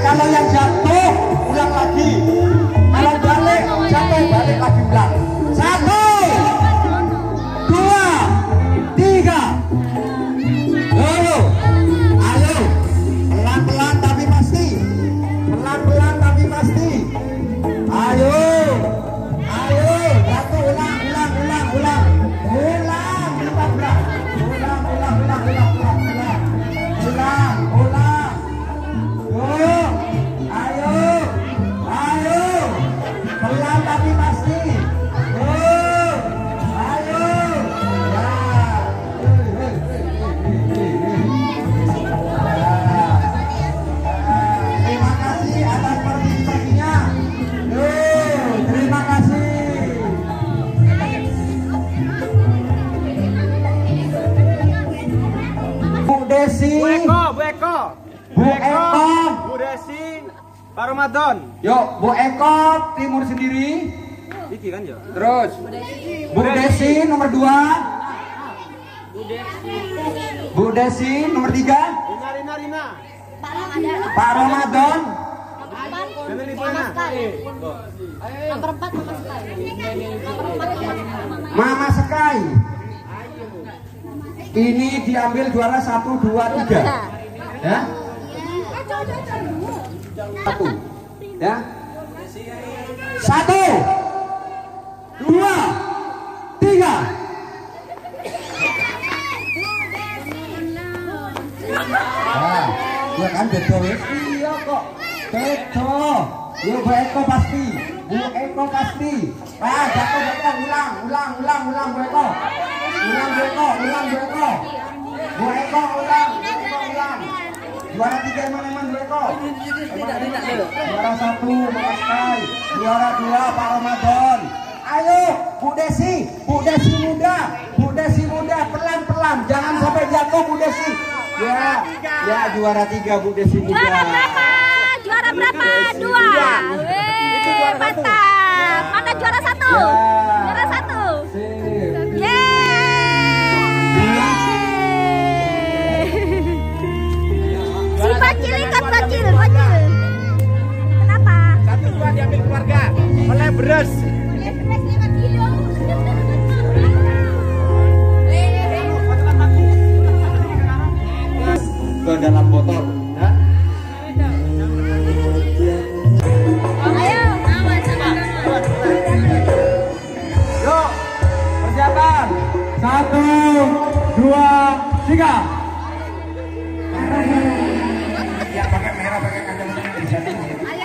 Kalau yang jatuh ulang lagi. Kalau balik jatuh balik lagi ulang. 1, 2, 3. Ayo, pelan-pelan tapi pasti. Pelan-pelan tapi pasti. Ayo, satu ulang. Pelan tapi pasti. Ayo. Terima kasih atas partisipasinya. Terima kasih. Bu Desi. Bu Desi, Pak Ramadan. Yuk, Bu Eko timur sendiri. Iki kan ya. Terus Bu Desi nomor 2. Bu Desi nomor 3. Rina. Pak Ramadan. Nomor 4 Mama Sekali. Mama Sekali. Ini diambil juara 1, 2, 3. Ya? 1. Ya. 1, 2, 3. Nah, ya kan bedo wis. Iya kok. Bedo. Yo Bu Eko pasti. Bu Eko pasti. Jatuh ulang Bu Eko. Ulang Bu Eko. Bu Eko ulang. Juara 3 mana Bu Eko? Juara 1 Mama Sekali. Juara 2 Pak Ramadan. Ayo Bu Desi muda pelan-pelan, jangan sampai jatuh Bu Desi. Ya juara 3 Bu Desi muda. Juara berapa? 2. Wih, mantap. Mana juara 1? Juara 1. Si Bacil ikut Bacil. Kenapa? 1, 2 diambil keluarga. Oleh beras. Ke dalam botol. Yuk, persiapan. 1, 2, 3. Ya pakai merah, pakai kacamata di setting.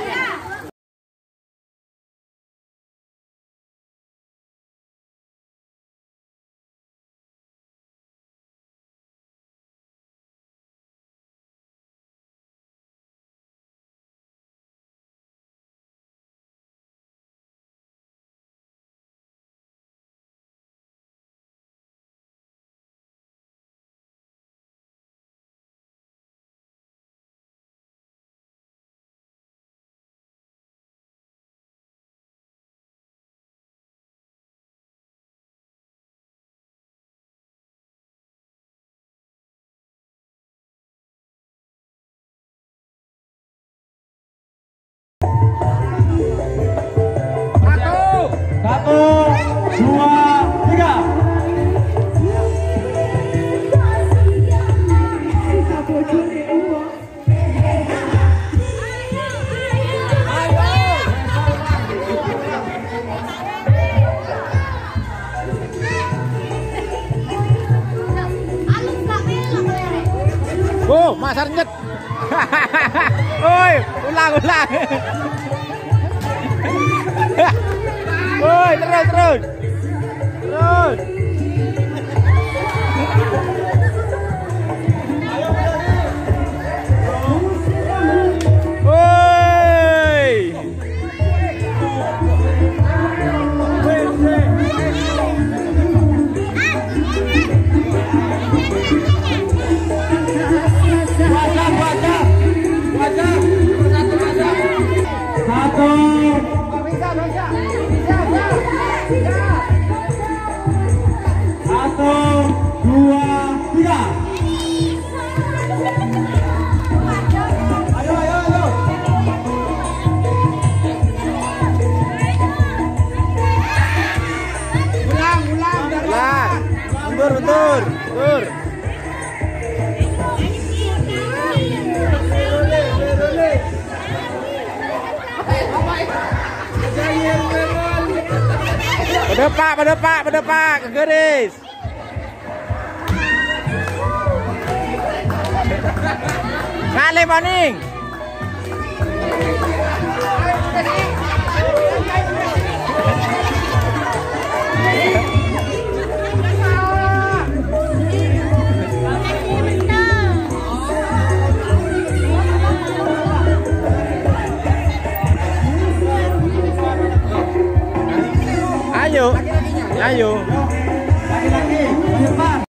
Masar nyet. Oi, ulang. Oi, terus. Berdepak ke garis. Kali maning. Ayo.